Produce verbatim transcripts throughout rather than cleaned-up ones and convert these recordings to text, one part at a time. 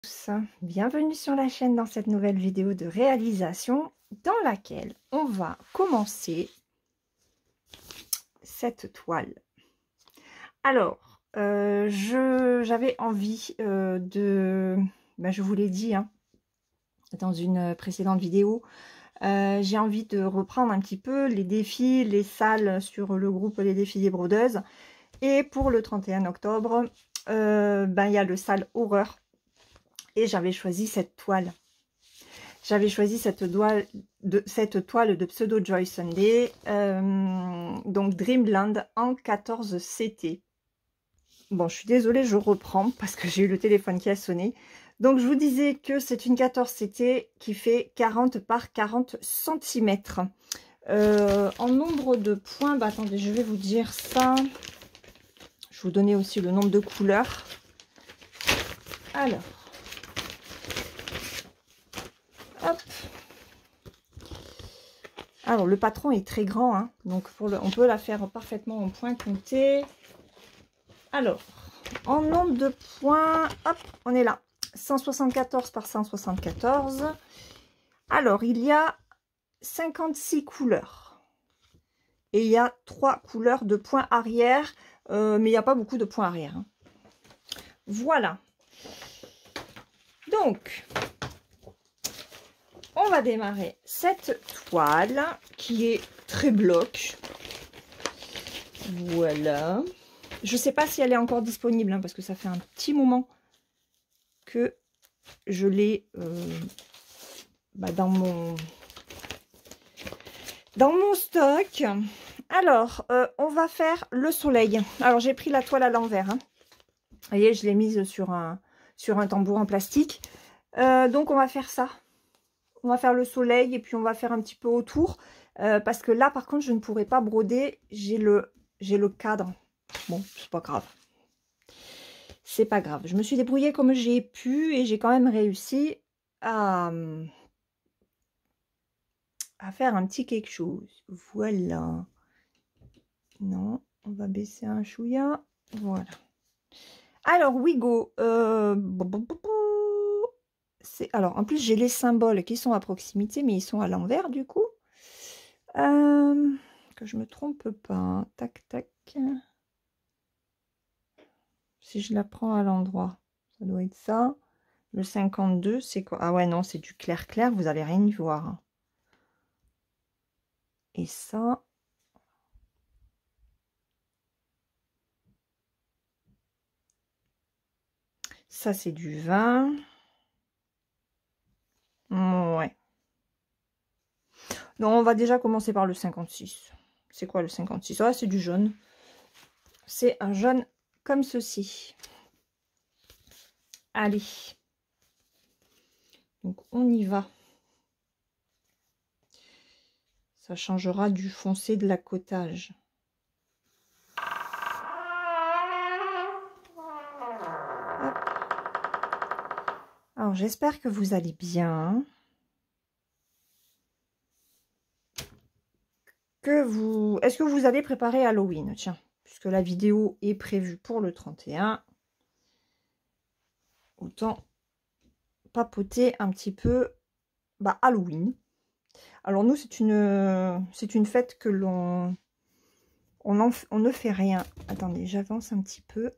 tous, bienvenue sur la chaîne dans cette nouvelle vidéo de réalisation dans laquelle on va commencer cette toile. Alors, euh, je j'avais envie euh, de, ben, je vous l'ai dit hein, dans une précédente vidéo, euh, j'ai envie de reprendre un petit peu les défis, les salles sur le groupe Les Défis des Brodeuses. Et pour le trente et un octobre, euh, ben, il y a le salle horreur. Et j'avais choisi cette toile. J'avais choisi cette toile de, cette toile de Pseudo Joy Sunday, euh, donc Dreamland en quatorze C T. Bon, je suis désolée, je reprends parce que j'ai eu le téléphone qui a sonné. Donc, je vous disais que c'est une quatorze C T qui fait quarante par quarante centimètres. Euh, en nombre de points, bah, attendez, je vais vous dire ça. Je vais vous donner aussi le nombre de couleurs. Alors. Hop. Alors, le patron est très grand, hein, donc pour le, on peut la faire parfaitement en point compté. Alors, en nombre de points, hop, on est là. cent soixante-quatorze par cent soixante-quatorze. Alors, il y a cinquante-six couleurs. Et il y a trois couleurs de points arrière, euh, mais il n'y a pas beaucoup de points arrière. Hein. Voilà. Donc, on va démarrer cette toile qui est très bloc. Voilà. Je ne sais pas si elle est encore disponible, hein, parce que ça fait un petit moment que je l'ai euh, bah, dans mon dans mon stock. Alors, euh, on va faire le soleil. Alors, j'ai pris la toile à l'envers. Hein. Vous voyez, je l'ai mise sur un, sur un tambour en plastique. Euh, donc, on va faire ça. On va faire le soleil et puis on va faire un petit peu autour. Euh, parce que là, par contre, je ne pourrai pas broder. J'ai le, j'ai le cadre. Bon, c'est pas grave. C'est pas grave. Je me suis débrouillée comme j'ai pu et j'ai quand même réussi à, à faire un petit quelque chose. Voilà. Non, on va baisser un chouïa. Voilà. Alors, Wigo. Euh, alors, en plus, j'ai les symboles qui sont à proximité, mais ils sont à l'envers du coup. Euh, que je me trompe pas. Tac, tac. Si je la prends à l'endroit, ça doit être ça. Le cinquante-deux, c'est quoi? Ah ouais, non, c'est du clair-clair, vous n'allez rien y voir. Et ça... Ça, c'est du vingt. Ouais. Non, on va déjà commencer par le cinquante-six. C'est quoi le cinquante-six? Ah, c'est du jaune. C'est un jaune comme ceci. Allez. Donc, on y va. Ça changera du foncé de l'accotage. Alors, j'espère que vous allez bien. Que vous... Est-ce que vous allez préparer Halloween? Tiens, puisque la vidéo est prévue pour le trente et un. Autant papoter un petit peu bah, Halloween. Alors nous, c'est une, c'est une fête que l'on on, on ne fait rien. Attendez, j'avance un petit peu.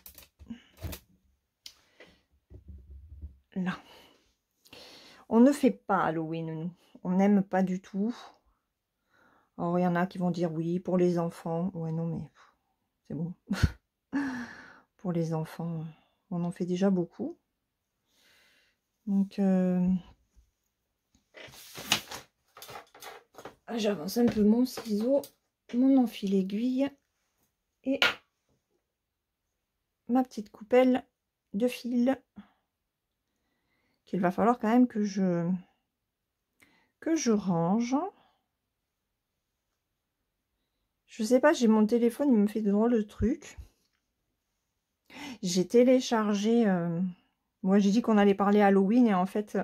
Là. On ne fait pas Halloween, nous. On n'aime pas du tout. Alors, il y en a qui vont dire oui, pour les enfants. Ouais, non, mais c'est bon. Pour les enfants, on en fait déjà beaucoup. Donc, euh... ah, j'avance un peu mon ciseau, mon enfil aiguille et ma petite coupelle de fil qu'il va falloir quand même que je que je range. Je sais pas, j'ai mon téléphone, il me fait de drôles de trucs. J'ai téléchargé... Euh... Moi, j'ai dit qu'on allait parler Halloween et en fait...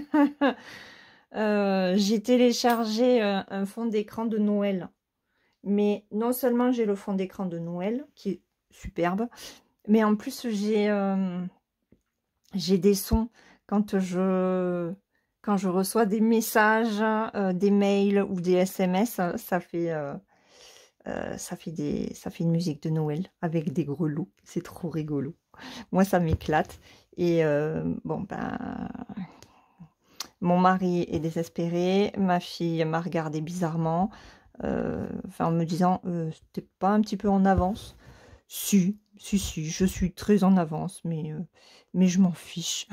euh, j'ai téléchargé euh, un fond d'écran de Noël. Mais non seulement j'ai le fond d'écran de Noël, qui est superbe, mais en plus, j'ai... Euh... j'ai des sons quand je, quand je reçois des messages, euh, des mails ou des S M S, ça, ça fait, euh, euh, ça fait des, ça fait une musique de Noël avec des grelots. C'est trop rigolo. Moi, ça m'éclate. Et euh, bon, ben, mon mari est désespéré. Ma fille m'a regardé bizarrement, euh, enfin, en me disant, euh, t'es pas un petit peu en avance? Si, si, si, je suis très en avance, mais, euh, mais je m'en fiche.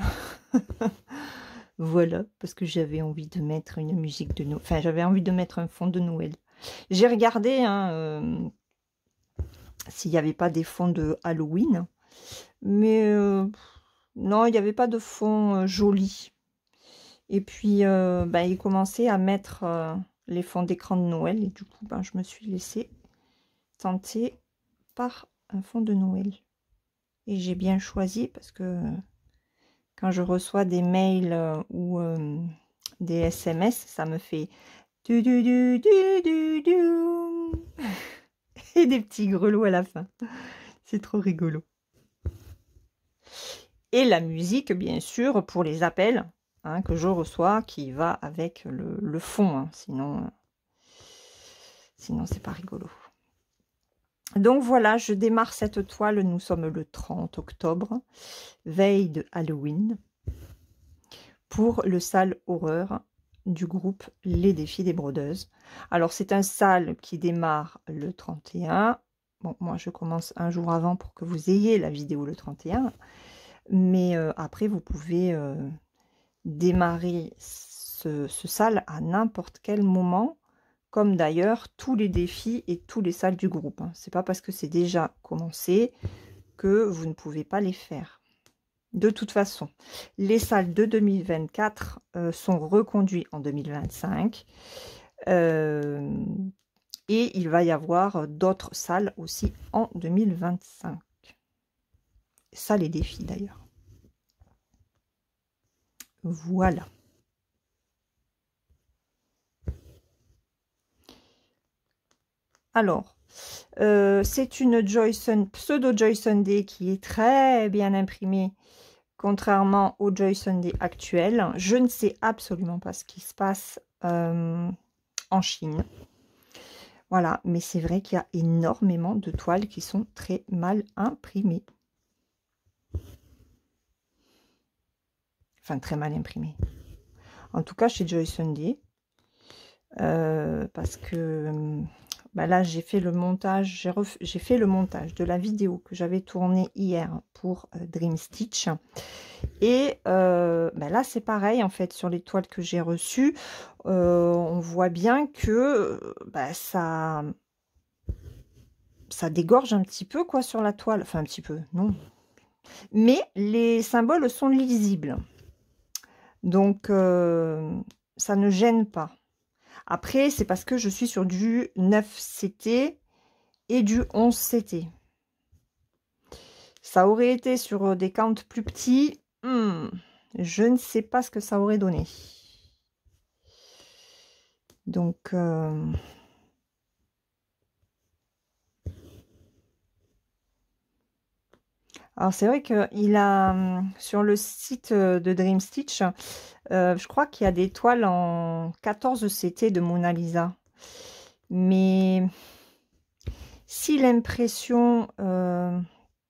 Voilà, parce que j'avais envie de mettre une musique de Noël. Enfin, j'avais envie de mettre un fond de Noël. J'ai regardé hein, euh, s'il n'y avait pas des fonds de Halloween. Mais euh, non, il n'y avait pas de fond euh, joli. Et puis, euh, bah, il commençait à mettre euh, les fonds d'écran de Noël. Et du coup, bah, je me suis laissée tenter par un fond de Noël. Et j'ai bien choisi parce que quand je reçois des mails euh, ou euh, des S M S, ça me fait du du du du du du et des petits grelots à la fin. C'est trop rigolo. Et la musique, bien sûr, pour les appels hein, que je reçois, qui va avec le, le fond. Hein, sinon, sinon c'est pas rigolo. Donc voilà, je démarre cette toile. Nous sommes le trente octobre, veille de Halloween, pour le sale horreur du groupe Les Défis des Brodeuses. Alors, c'est un sale qui démarre le trente et un. Bon, moi, je commence un jour avant pour que vous ayez la vidéo le trente et un. Mais euh, après, vous pouvez euh, démarrer ce, ce sale à n'importe quel moment, comme d'ailleurs tous les défis et tous les salles du groupe. Hein. C'est pas parce que c'est déjà commencé que vous ne pouvez pas les faire. De toute façon, les salles de deux mille vingt-quatre euh, sont reconduites en deux mille vingt-cinq. Euh, et il va y avoir d'autres salles aussi en deux mille vingt-cinq. Salles et défis d'ailleurs. Voilà. Alors, euh, c'est une Joy Sun, pseudo Joy Sunday qui est très bien imprimée, contrairement au Joy Sunday actuel. Je ne sais absolument pas ce qui se passe euh, en Chine. Voilà, mais c'est vrai qu'il y a énormément de toiles qui sont très mal imprimées. Enfin, très mal imprimées. En tout cas, chez Joy Sunday. Euh, parce que bah là, j'ai fait le montage, j'ai fait le montage de la vidéo que j'avais tournée hier pour euh, Dream Stitch. Et euh, bah là, c'est pareil, en fait, sur les toiles que j'ai reçues, euh, on voit bien que bah, ça... ça dégorge un petit peu quoi sur la toile, enfin un petit peu, non, mais les symboles sont lisibles, donc euh, ça ne gêne pas. Après, c'est parce que je suis sur du neuf C T et du onze C T. Ça aurait été sur des counts plus petits, hmm, je ne sais pas ce que ça aurait donné. Donc euh, alors c'est vrai qu'il a sur le site de Dream Stitch, euh, je crois qu'il y a des toiles en quatorze C T de Mona Lisa. Mais si l'impression euh,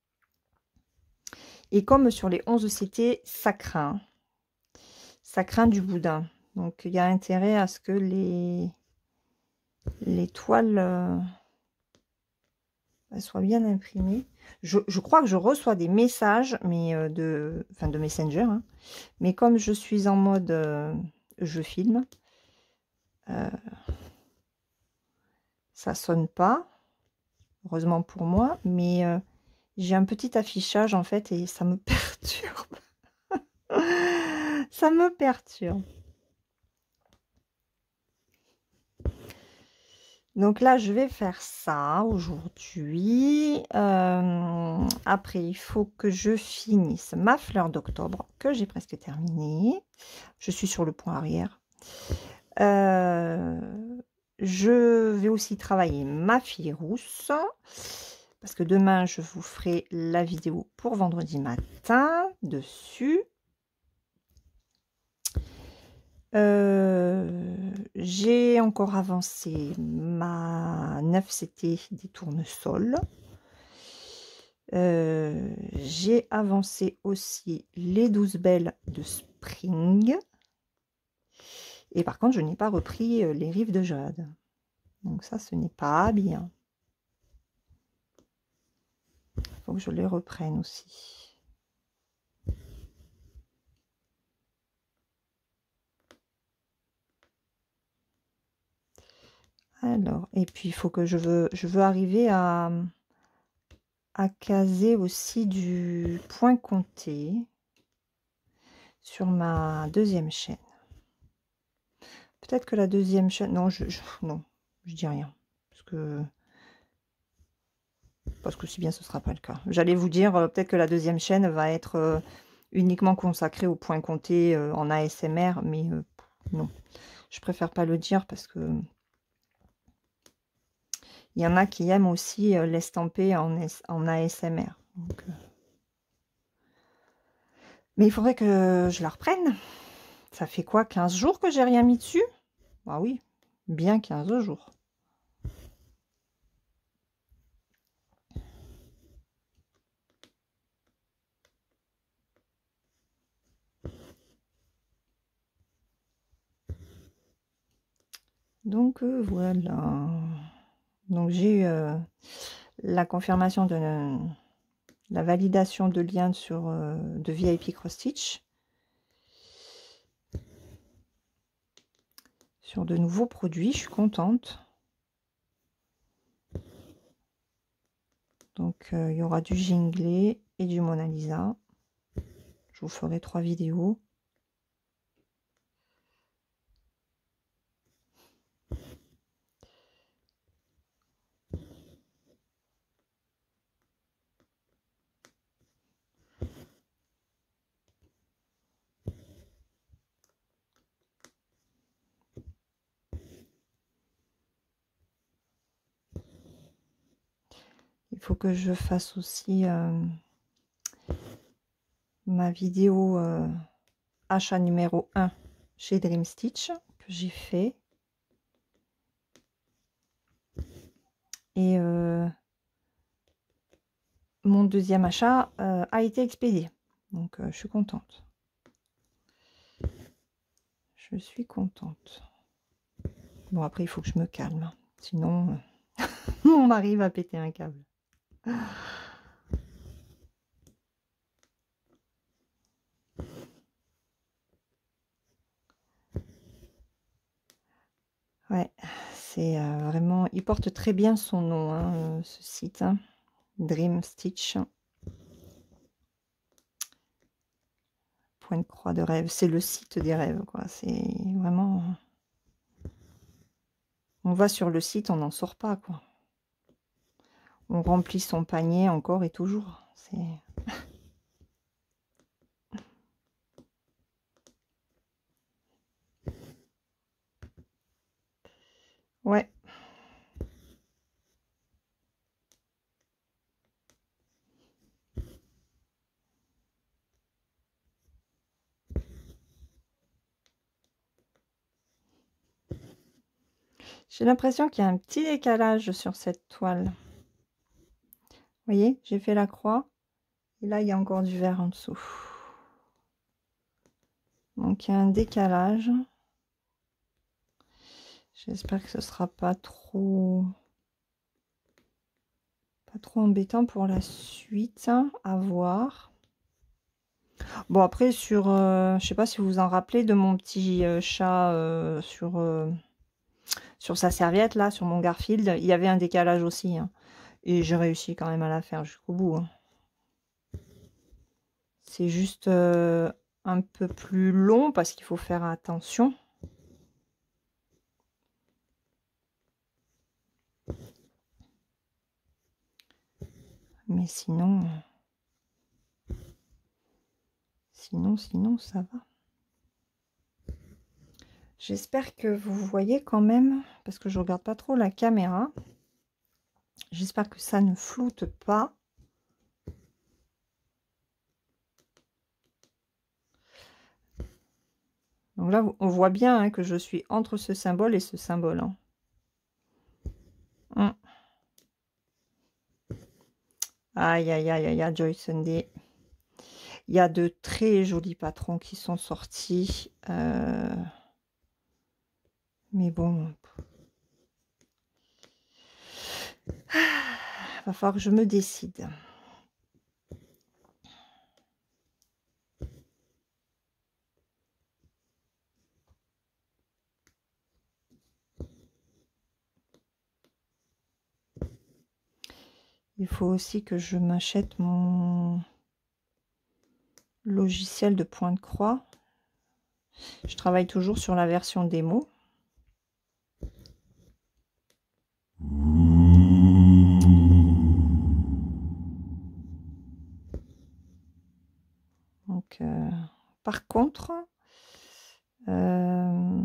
est comme sur les onze C T, ça craint. Ça craint du boudin. Donc il y a intérêt à ce que les, les toiles euh, soient bien imprimées. Je, je crois que je reçois des messages, mais euh, de, enfin de Messenger. Hein. Mais comme je suis en mode euh, je filme, euh, ça sonne pas. Heureusement pour moi, mais euh, j'ai un petit affichage en fait et ça me perturbe. Ça me perturbe. Donc là, je vais faire ça aujourd'hui. Euh, après, il faut que je finisse ma fleur d'octobre, que j'ai presque terminée. Je suis sur le point arrière. Euh, je vais aussi travailler ma fille rousse. parce que demain, je vous ferai la vidéo pour vendredi matin dessus. Euh, j'ai encore avancé ma neuf C T des tournesols. Euh, j'ai avancé aussi les douze belles de Spring. Et par contre, je n'ai pas repris les rives de jade. Donc ça, ce n'est pas bien. Il faut que je les reprenne aussi. Alors, et puis il faut que je veux, je veux arriver à, à caser aussi du point compté sur ma deuxième chaîne. Peut-être que la deuxième chaîne, non, je, je, non, je dis rien, parce que parce que si bien ce sera pas le cas. J'allais vous dire euh, peut-être que la deuxième chaîne va être euh, uniquement consacrée au point compté euh, en A S M R, mais euh, non, je préfère pas le dire parce que il y en a qui aiment aussi euh, l'estamper en, en A S M R. Donc, euh... mais il faudrait que je la reprenne. Ça fait quoi, quinze jours que j'ai rien mis dessus? Ah oui, bien quinze jours. Donc euh, voilà. Donc j'ai eu euh, la confirmation de euh, la validation de lien sur euh, de V I P Cross Stitch sur de nouveaux produits. Je suis contente. Donc euh, il y aura du Jinglé et du Mona Lisa. Je vous ferai trois vidéos. Il faut que je fasse aussi euh, ma vidéo euh, achat numéro un chez Dream Stitch que j'ai fait. Et euh, mon deuxième achat euh, a été expédié. Donc euh, je suis contente. Je suis contente. Bon, après, il faut que je me calme. Sinon, euh, mon mari va péter un câble. Ouais, c'est euh, vraiment... Il porte très bien son nom, hein, ce site. Hein. Dream Stitch. Point de croix de rêve. C'est le site des rêves, quoi. C'est vraiment... On va sur le site, on n'en sort pas, quoi. On remplit son panier encore et toujours. C'est... Ouais. J'ai l'impression qu'il y a un petit décalage sur cette toile. Vous voyez, j'ai fait la croix. Et là, il y a encore du vert en dessous. Donc, il y a un décalage. J'espère que ce sera pas trop... Pas trop embêtant pour la suite. Hein, à voir. Bon, après, sur... Euh, je sais pas si vous vous en rappelez de mon petit euh, chat euh, sur... Euh, sur sa serviette, là, sur mon Garfield. Il y avait un décalage aussi. Hein, et j'ai réussi quand même à la faire jusqu'au bout. Hein. C'est juste euh, un peu plus long parce qu'il faut faire attention. Mais sinon... Sinon, sinon, ça va. J'espère que vous voyez quand même, parce que je regarde pas trop la caméra. J'espère que ça ne floute pas. Donc là, on voit bien hein, que je suis entre ce symbole et ce symbole. Hein. Hum. Aïe, aïe, aïe, aïe, aïe, Joy Sunday. Il y a de très jolis patrons qui sont sortis. Euh... Mais bon... Il va falloir que je me décide. Il faut aussi que je m'achète mon logiciel de point de croix. Je travaille toujours sur la version démo. Donc, euh, par contre, euh,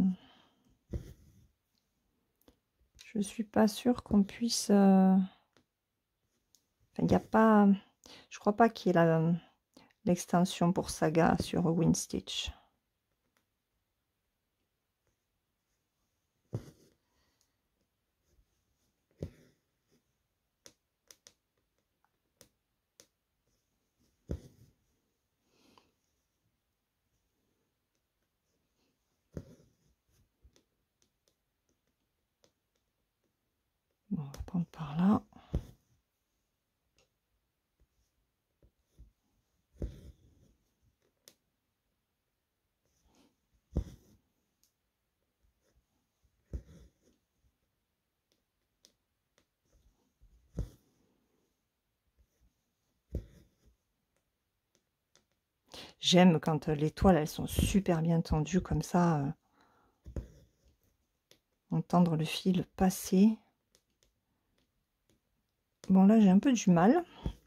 je suis pas sûre qu'on puisse... Euh, il n'y a pas... Je crois pas qu'il y ait l'extension pour Saga sur WinStitch. Bon, on va prendre par là. J'aime quand les toiles, elles sont super bien tendues comme ça. Euh, entendre le fil passer. Bon, là, j'ai un peu du mal.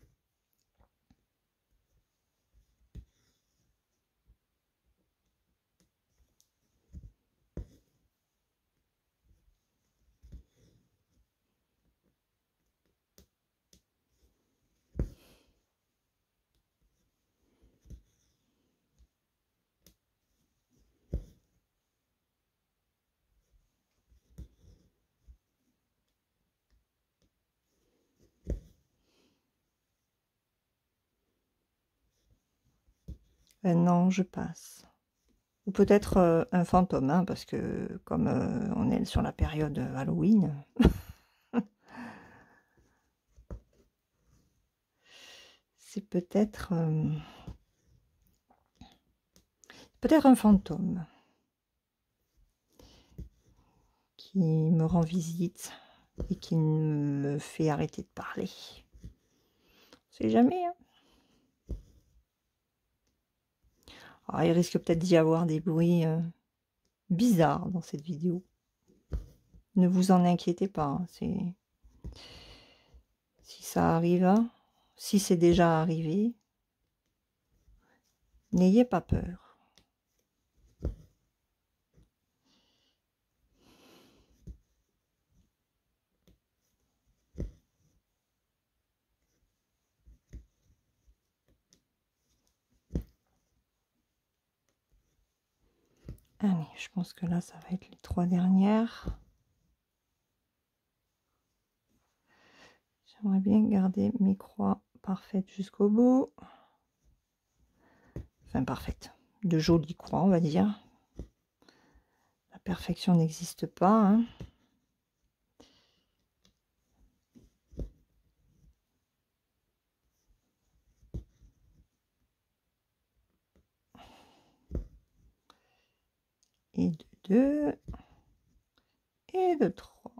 Euh, non, je passe. Ou peut-être euh, un fantôme, hein, parce que comme euh, on est sur la période Halloween. C'est peut-être euh, peut-être un fantôme qui me rend visite et qui me fait arrêter de parler. On sait jamais. Hein. Alors, il risque peut-être d'y avoir des bruits euh, bizarres dans cette vidéo. Ne vous en inquiétez pas. Hein, c'est si ça arrive, hein, si c'est déjà arrivé, n'ayez pas peur. Allez, je pense que là, ça va être les trois dernières. J'aimerais bien garder mes croix parfaites jusqu'au bout. Enfin, parfaites. De jolies croix, on va dire. La perfection n'existe pas. Hein. Et de deux. Et de trois.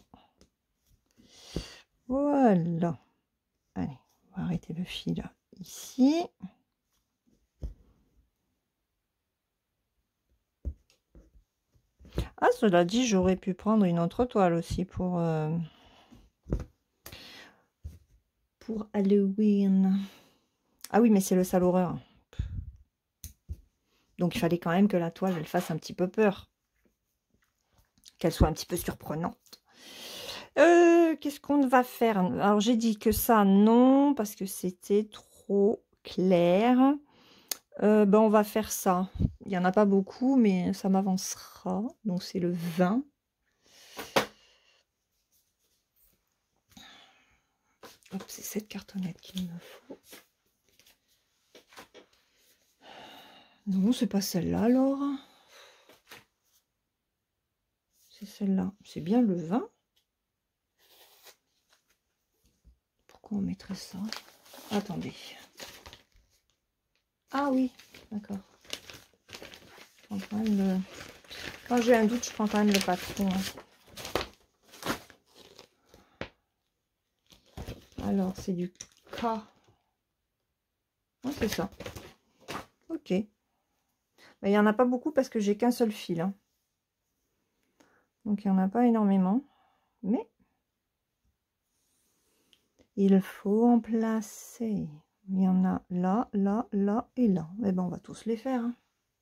Voilà. Allez, on va arrêter le fil ici. Ah, cela dit, j'aurais pu prendre une autre toile aussi pour, euh, pour Halloween. Ah oui, mais c'est le sale horreur. Donc, il fallait quand même que la toile, elle fasse un petit peu peur. Qu'elle soit un petit peu surprenante. Euh, Qu'est-ce qu'on va faire? Alors, j'ai dit que ça, non, parce que c'était trop clair. Euh, ben, on va faire ça. Il n'y en a pas beaucoup, mais ça m'avancera. Donc, c'est le vingt. Hop, c'est cette cartonnette qu'il me faut. Non, c'est pas celle-là, alors. C'est celle-là. C'est bien le vingt. Pourquoi on mettrait ça? Attendez. Ah oui, d'accord. Le... Quand j'ai un doute, je prends quand même le patron. Alors, c'est du K. Oh, c'est ça. Ok. Mais il n'y en a pas beaucoup parce que j'ai qu'un seul fil. Hein. Donc, il n'y en a pas énormément. Mais il faut en placer. Il y en a là, là, là et là. Mais ben, on va tous les faire. Hein.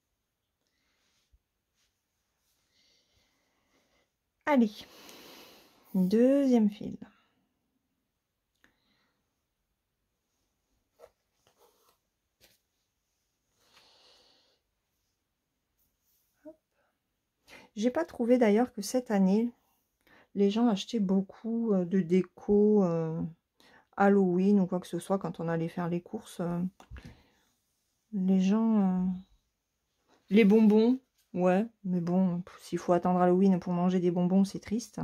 Allez. Deuxième fil. J'ai pas trouvé d'ailleurs que cette année, les gens achetaient beaucoup de déco euh, Halloween ou quoi que ce soit quand on allait faire les courses. Euh, les gens... Euh, les bonbons, ouais, mais bon, s'il faut attendre Halloween pour manger des bonbons, c'est triste.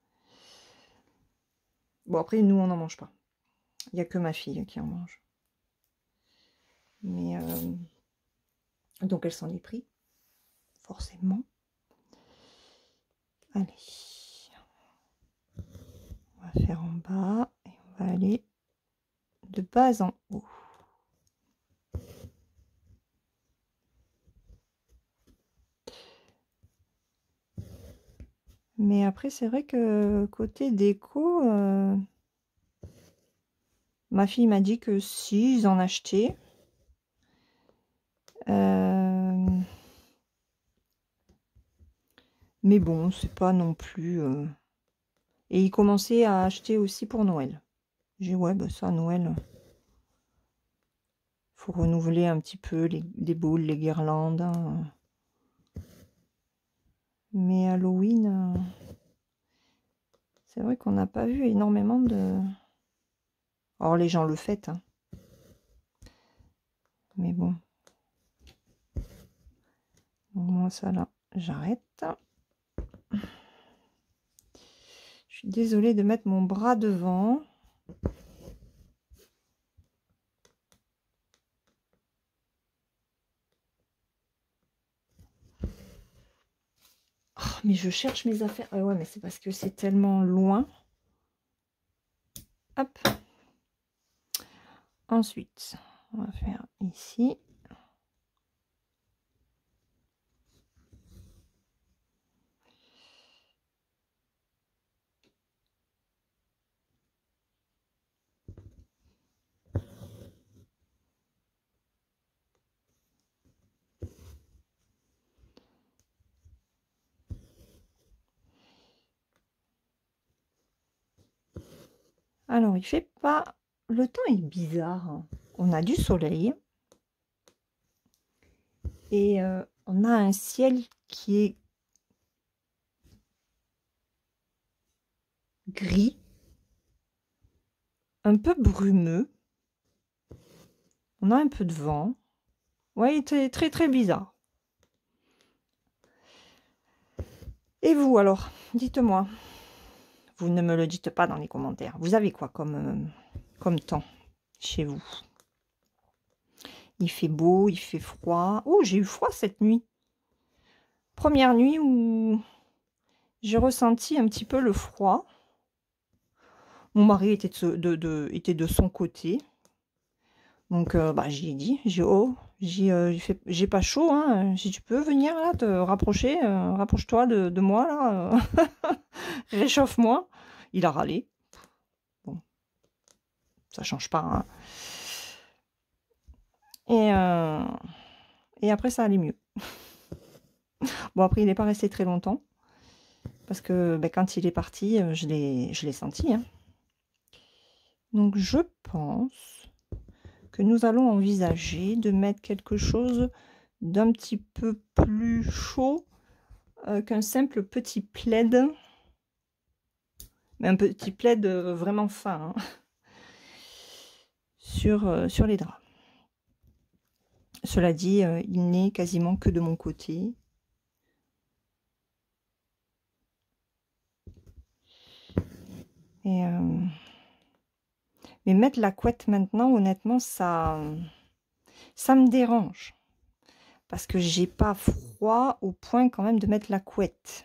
Bon, après, nous, on n'en mange pas. Il n'y a que ma fille qui en mange. Mais... Euh, donc, elle s'en est pris, forcément. Allez. On va faire en bas et on va aller de bas en haut. Mais après, c'est vrai que côté déco, euh, ma fille m'a dit que si, ils en achetaient. Euh, mais bon, c'est pas non plus... Euh, et ils commençaient à acheter aussi pour Noël. J'ai dit, ouais, bah ça, Noël, faut renouveler un petit peu les, les boules, les guirlandes. Hein. Mais Halloween, euh, c'est vrai qu'on n'a pas vu énormément de... Alors, les gens le fêtent. Hein. Mais bon. Donc, moi, ça, là, j'arrête. Je suis désolée de mettre mon bras devant. Oh, mais je cherche mes affaires. Ah ouais, mais c'est parce que c'est tellement loin. Hop. Ensuite, on va faire ici. Alors, il fait pas... Le temps est bizarre. On a du soleil. Et euh, on a un ciel qui est gris. Un peu brumeux. On a un peu de vent. Ouais, il était très très bizarre. Et vous alors, dites-moi. Vous ne me le dites pas dans les commentaires. Vous avez quoi comme, euh, comme temps chez vous? Il fait beau, il fait froid. Oh, j'ai eu froid cette nuit. Première nuit où j'ai ressenti un petit peu le froid. Mon mari était de, de, de, était de son côté. Donc, euh, bah, j'y ai dit. J'ai oh, j'ai euh, j'ai pas chaud. Hein. Si tu peux venir là, te rapprocher, euh, rapproche-toi de, de moi là. Euh, réchauffe-moi. Il a râlé. Bon, ça change pas. Hein. Et, euh, et après, ça allait mieux. Bon, après, il n'est pas resté très longtemps. Parce que ben, quand il est parti, je l'ai je l'ai senti. Hein. Donc je pense que nous allons envisager de mettre quelque chose d'un petit peu plus chaud euh, qu'un simple petit plaid. Mais un petit plaid euh, vraiment fin. Hein, sur, euh, sur les draps. Cela dit, euh, il n'est quasiment que de mon côté. Et euh... Mais mettre la couette maintenant, honnêtement, ça, ça me dérange. Parce que j'ai pas froid au point quand même de mettre la couette.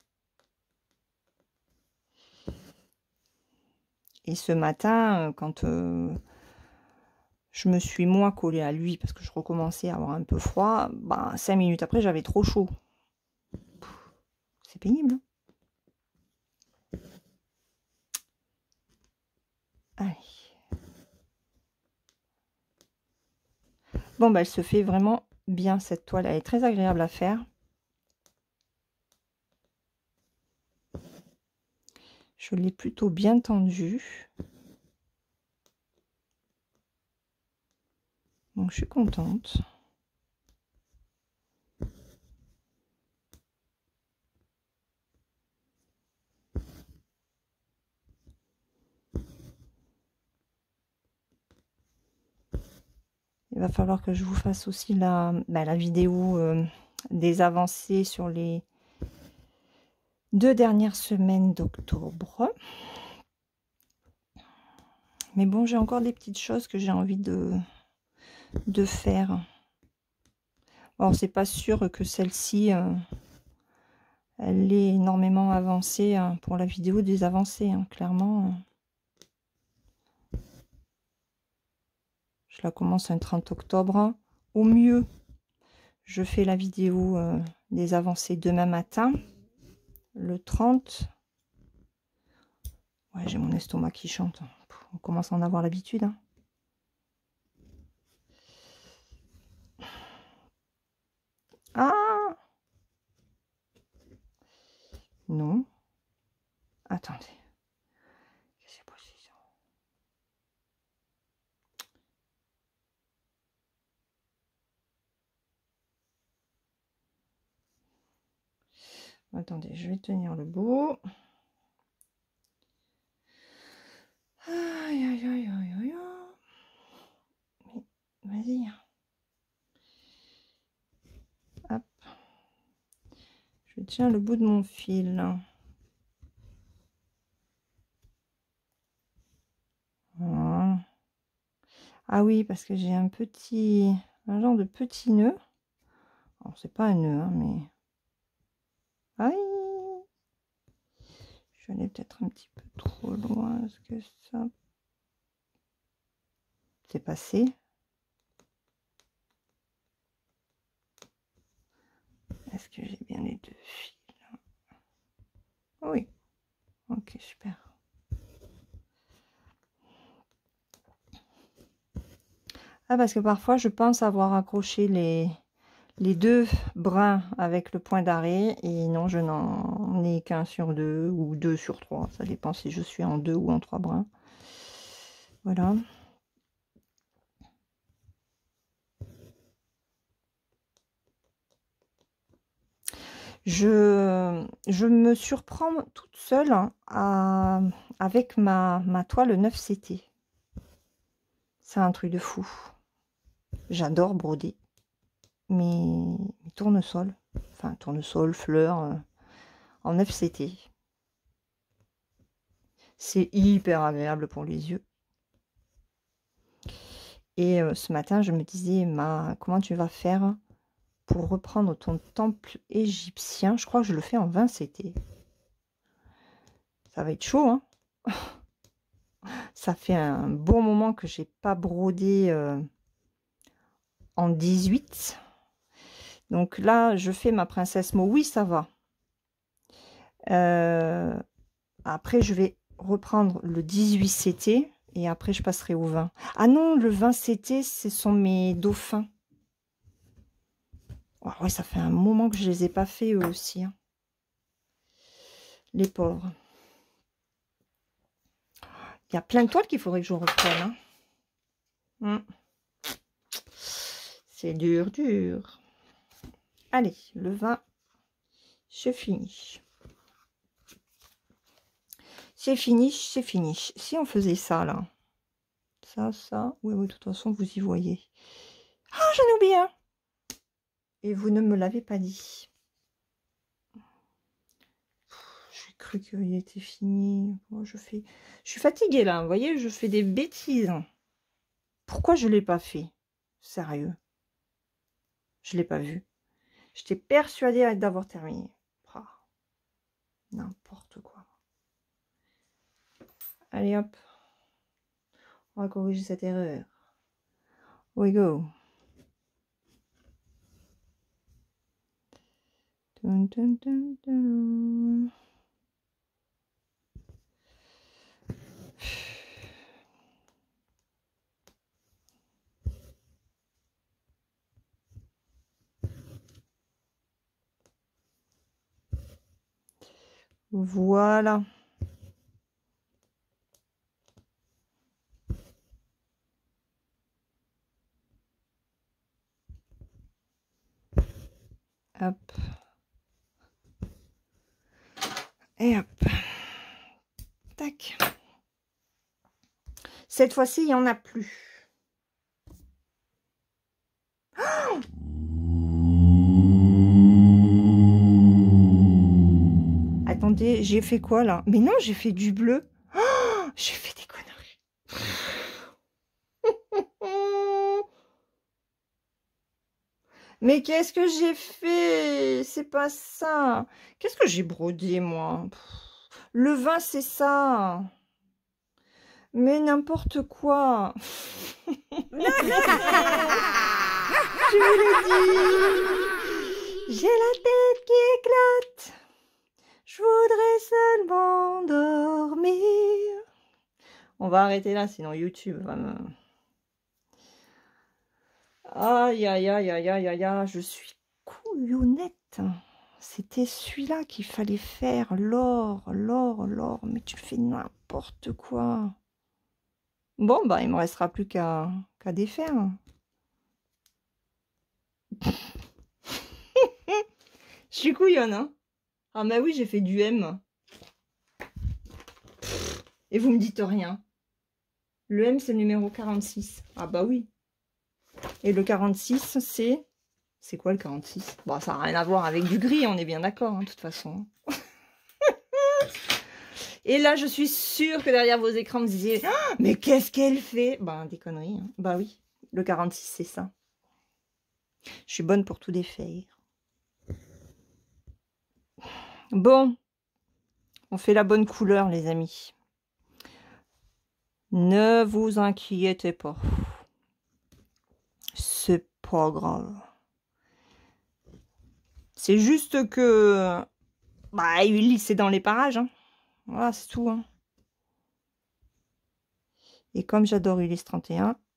Et ce matin, quand euh, je me suis moi collée à lui, parce que je recommençais à avoir un peu froid, bah, cinq minutes après, j'avais trop chaud. C'est pénible. Hein. Allez. Bon, bah, elle se fait vraiment bien, cette toile. Elle est très agréable à faire. Je l'ai plutôt bien tendue. Donc, je suis contente. Il va falloir que je vous fasse aussi la, bah, la vidéo euh, des avancées sur les deux dernières semaines d'octobre. Mais bon, j'ai encore des petites choses que j'ai envie de, de faire. Alors, c'est pas sûr que celle-ci, euh, elle est énormément avancée hein, pour la vidéo des avancées, hein, clairement. Je la commence un trente octobre. Au mieux, je fais la vidéo euh, des avancées demain matin, le trente. Ouais, j'ai mon estomac qui chante. On commence à en avoir l'habitude. Hein. Ah! Non. Attendez. Qu'est-ce que c'est possible? Attendez, je vais tenir le bout. Aïe, aïe, aïe, aïe, aïe. Mais vas-y. Hop. Je tiens le bout de mon fil. Voilà. Ah oui, parce que j'ai un petit, un genre de petit nœud. Alors, c'est pas un nœud, hein, mais... Aïe! Je suis allée peut-être un petit peu trop loin. Est-ce que ça... C'est passé? Est-ce que j'ai bien les deux fils? Oui. Ok, super. Ah, parce que parfois, je pense avoir accroché les, les deux brins avec le point d'arrêt. Et non, je n'en ai qu'un sur deux ou deux sur trois. Ça dépend si je suis en deux ou en trois brins. Voilà. Je, je me surprends toute seule à, avec ma, ma toile neuf C T. C'est un truc de fou. J'adore broder. Mes, mes tournesols, enfin tournesol, fleurs, euh, en neuf C T. C'est hyper agréable pour les yeux. Et euh, ce matin, je me disais, ma, comment tu vas faire pour reprendre ton temple égyptien? Je crois que je le fais en vingt C T. Ça va être chaud, hein. Ça fait un bon moment que j'ai pas brodé euh, en dix-huit. Donc là, je fais ma princesse Mo. Oui, ça va. Euh, après, je vais reprendre le dix-huit C T et après, je passerai au vingt. Ah non, le vingt C T, ce sont mes dauphins. Oh, ouais, ça fait un moment que je les ai pas fait eux aussi. Hein. Les pauvres. Il y a plein de toiles qu'il faudrait que je reprenne. Hein. Hum. C'est dur, dur. Allez, le vin, c'est fini. C'est fini, c'est fini. Si on faisait ça, là. Ça, ça. Oui, oui, de toute façon, vous y voyez. Ah, j'en ai oublié un. Et vous ne me l'avez pas dit. J'ai cru qu'il était fini. Moi, je fais... Je suis fatiguée, là. Vous voyez, je fais des bêtises. Pourquoi je ne l'ai pas fait? Sérieux. Je ne l'ai pas vu. J'étais persuadée d'avoir terminé. Oh, n'importe quoi. Allez, hop. On va corriger cette erreur. We go. Dun, dun, dun, dun. Voilà. Hop. Et hop. Tac. Cette fois-ci, il n'y en a plus. Oh, attendez, j'ai fait quoi là? Mais non, j'ai fait du bleu. Oh, j'ai fait des conneries. Mais qu'est-ce que j'ai fait? C'est pas ça. Qu'est-ce que j'ai brodé, moi? Le vin, c'est ça. Mais n'importe quoi. Je vous l'ai dit. J'ai la tête qui éclate. Je voudrais seulement dormir. On va arrêter là, sinon YouTube va me... Aïe, aïe, aïe, aïe, aïe, aïe, aïe, je suis couillonnette. C'était celui-là qu'il fallait faire. L'or, l'or, l'or. Mais tu fais n'importe quoi. Bon, bah, il me restera plus qu'à qu'à défaire. Je suis couillonne, hein. Ah, bah oui, j'ai fait du M. Et vous me dites rien. Le M, c'est le numéro quarante-six. Ah, bah oui. Et le quarante-six, c'est... C'est quoi le quarante-six? Bon, ça n'a rien à voir avec du gris, on est bien d'accord, hein, de toute façon. Et là, je suis sûre que derrière vos écrans, vous disiez oh, mais qu'est-ce qu'elle fait? Ben, des conneries. Hein. Bah oui, le quarante-six, c'est ça. Je suis bonne pour tout défaire. Bon, on fait la bonne couleur, les amis. Ne vous inquiétez pas. C'est pas grave. C'est juste que... Bah, Ulysse, c'est dans les parages. Hein. Voilà, c'est tout. Hein. Et comme j'adore Ulysse trente et un...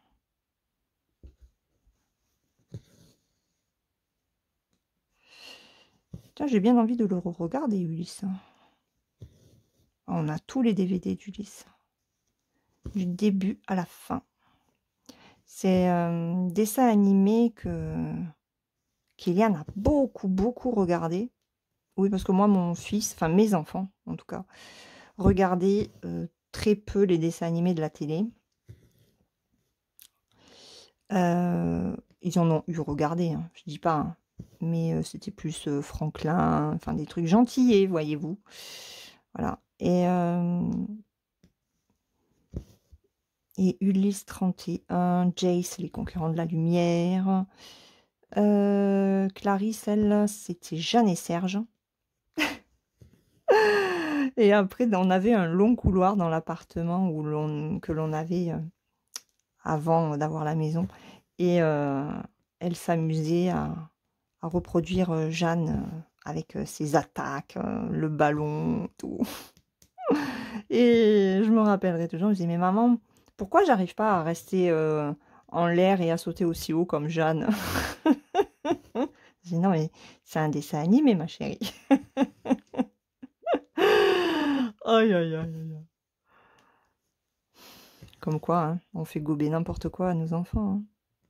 J'ai bien envie de le regarder, Ulysse. On a tous les D V D d'Ulysse. Du début à la fin. C'est un euh, dessin animé que Kylian a beaucoup, beaucoup regardé. Oui, parce que moi, mon fils, enfin mes enfants, en tout cas, regardaient euh, très peu les dessins animés de la télé. Euh, ils en ont eu regardé, hein, je dis pas, hein, mais euh, c'était plus euh, Franklin, enfin des trucs gentillés, voyez-vous. Voilà. Et, euh, et Ulysse trente et un, Jace, les conquérants de la lumière. Euh, Clarisse, elle, c'était Jeanne et Serge. Et après, on avait un long couloir dans l'appartement où l'on que l'on avait euh, avant d'avoir la maison. Et euh, elle s'amusait à, à reproduire euh, Jeanne euh, avec euh, ses attaques, euh, le ballon, tout. Et je me rappellerai toujours, je me disais, mais maman, pourquoi j'arrive pas à rester euh, en l'air et à sauter aussi haut comme Jeanne? Je dis, non, mais c'est un dessin animé, ma chérie. Aïe, aïe, aïe, aïe. Comme quoi, hein, on fait gober n'importe quoi à nos enfants.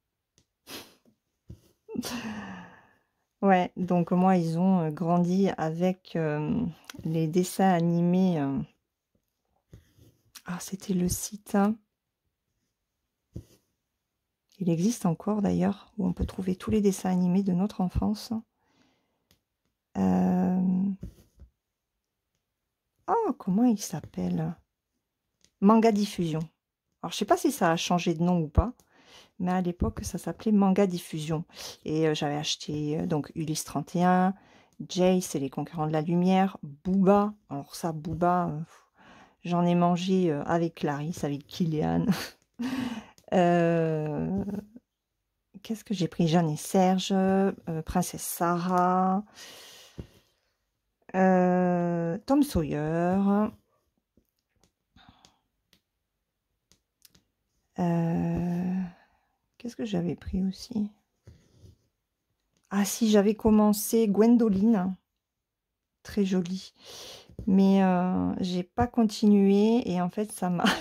Hein. Ouais, donc moi, ils ont euh, grandi avec euh, les dessins animés. euh. Ah, c'était le site. Hein. Il existe encore d'ailleurs, où on peut trouver tous les dessins animés de notre enfance. Euh... Oh, comment il s'appelle? Manga Diffusion. Alors, je sais pas si ça a changé de nom ou pas, mais à l'époque, ça s'appelait Manga Diffusion. Et euh, j'avais acheté euh, donc Ulysse trente et un, Jace et les Conquérants de la Lumière, Booba. Alors ça, Booba, euh, j'en ai mangé euh, avec Clarisse, avec Kylian. euh... Qu'est-ce que j'ai pris? Jeanne et Serge, euh, Princesse Sarah, euh, Tom Sawyer. Euh, Qu'est-ce que j'avais pris aussi? Ah si, j'avais commencé Gwendoline. Très jolie. Mais euh, j'ai pas continué et en fait ça m'a...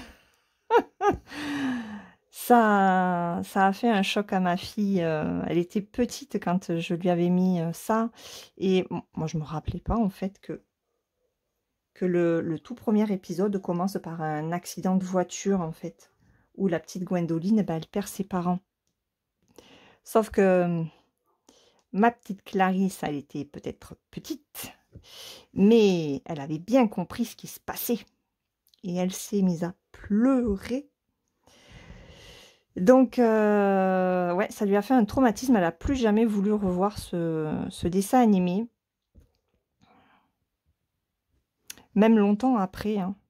ça, ça a fait un choc à ma fille. euh, elle était petite quand je lui avais mis euh, ça. Et m- moi je me rappelais pas en fait que, que le, le tout premier épisode commence par un accident de voiture en fait. Où la petite Gwendoline, eh ben, elle perd ses parents. Sauf que ma petite Clarisse, elle était peut-être petite, mais elle avait bien compris ce qui se passait. Et elle s'est mise à pleurer. Donc, euh, ouais, ça lui a fait un traumatisme. Elle n'a plus jamais voulu revoir ce, ce dessin animé. Même longtemps après. Hein.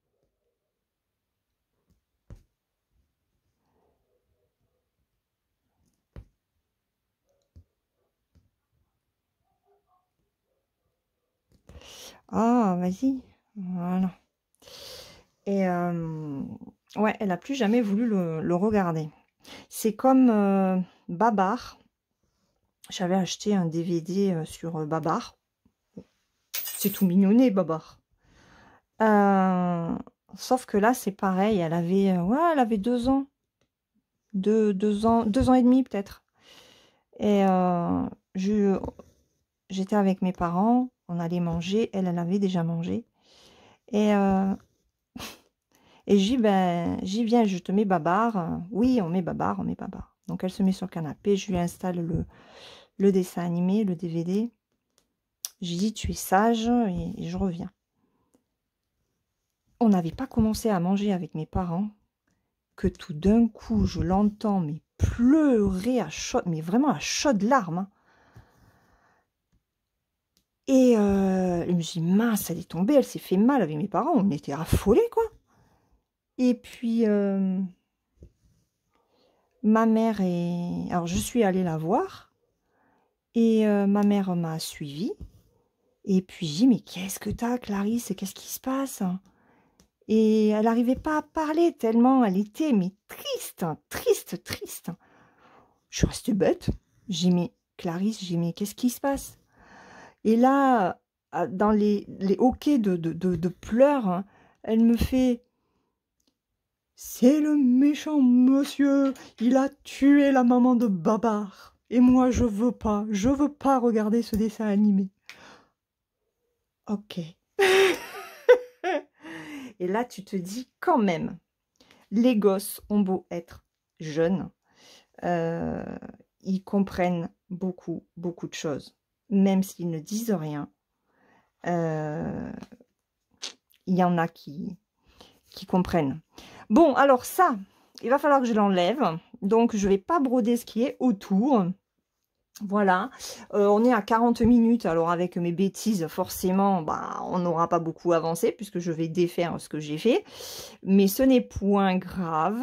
Ah, vas-y. Voilà. Et euh, ouais, elle n'a plus jamais voulu le, le regarder. C'est comme euh, Babar. J'avais acheté un D V D euh, sur euh, Babar. C'est tout mignonné, Babar. Euh, sauf que là, c'est pareil. Elle avait, euh, ouais, elle avait deux ans. Deux, deux ans, deux ans et demi peut-être. Et euh, je, j'étais avec mes parents. On allait manger. Elle, elle avait déjà mangé. Et, euh, et j'y ben, j'y viens, je te mets Babar. Oui, on met Babar, on met Babar. Donc elle se met sur le canapé. Je lui installe le, le dessin animé, le D V D. J'ai dit, tu es sage et, et je reviens. On n'avait pas commencé à manger avec mes parents que tout d'un coup, je l'entends mais pleurer à chaudes, mais vraiment à chaudes larmes. Hein. Et euh, je me suis dit, mince, elle est tombée, elle s'est fait mal avec mes parents. On était affolés, quoi. Et puis, euh, ma mère est... Alors, je suis allée la voir. Et euh, ma mère m'a suivie. Et puis, j'ai dit, mais qu'est-ce que t'as, Clarisse? Qu'est-ce qui se passe? Et elle n'arrivait pas à parler tellement elle était, mais triste, triste, triste. Je suis restée bête. J'ai dit, mais Clarisse, j'ai dit, mais qu'est-ce qui se passe? Et là, dans les, les hoquets de, de, de, de pleurs, hein, elle me fait... C'est le méchant monsieur, il a tué la maman de Babar. Et moi, je veux pas, je veux pas regarder ce dessin animé. Ok. Et là, tu te dis quand même, les gosses ont beau être jeunes, euh, ils comprennent beaucoup, beaucoup de choses. Même s'ils ne disent rien, euh, il y en a qui, qui comprennent. Bon, alors ça, il va falloir que je l'enlève. Donc, je ne vais pas broder ce qui est autour. Voilà. Euh, on est à quarante minutes. Alors, avec mes bêtises, forcément, bah, on n'aura pas beaucoup avancé puisque je vais défaire ce que j'ai fait. Mais ce n'est point grave.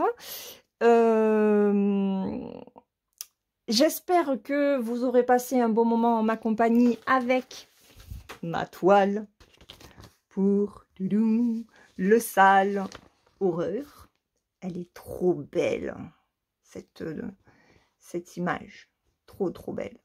Euh... J'espère que vous aurez passé un bon moment en ma compagnie avec ma toile pour doudou, le sale horreur. Elle est trop belle, cette, cette image. Trop, trop belle.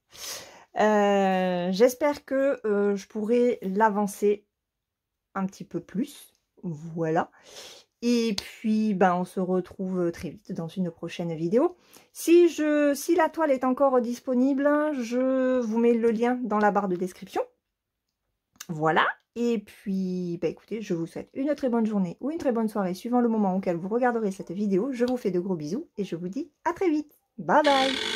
Euh, J'espère que euh, je pourrai l'avancer un petit peu plus. Voilà. Et puis, ben, on se retrouve très vite dans une prochaine vidéo. Si, je, si la toile est encore disponible, je vous mets le lien dans la barre de description. Voilà. Et puis, bah écoutez, je vous souhaite une très bonne journée ou une très bonne soirée, suivant le moment auquel vous regarderez cette vidéo. Je vous fais de gros bisous et je vous dis à très vite. Bye bye!